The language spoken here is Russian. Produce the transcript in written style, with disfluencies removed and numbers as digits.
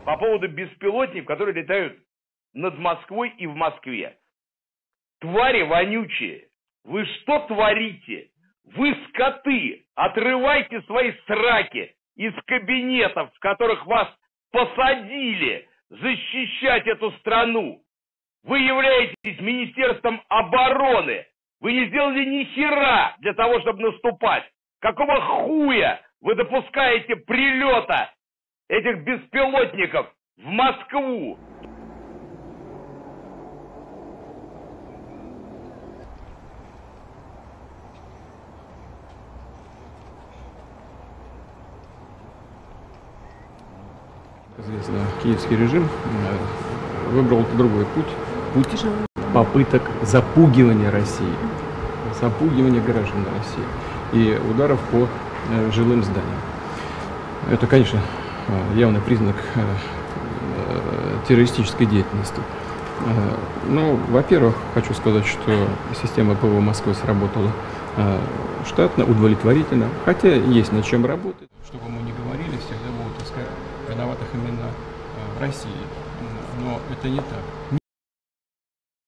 по поводу беспилотников, которые летают над Москвой и в Москве. Твари вонючие, вы что творите? Вы скоты, отрывайте свои сраки из кабинетов, в которых вас посадили защищать эту страну. Вы являетесь Министерством обороны. Вы не сделали ни хера для того, чтобы наступать. Какого хуя вы допускаете прилета этих беспилотников в Москву? Известно, киевский режим выбрал другой путь попыток запугивания России, запугивания граждан России и ударов по жилым зданиям. Это, конечно, явный признак террористической деятельности. Но, во-первых, хочу сказать, что система ПВО Москвы сработала штатно, удовлетворительно, хотя есть над чем работать. Что бы мы ни говорили, всегда будут искать виноватых именно России. Но это не так.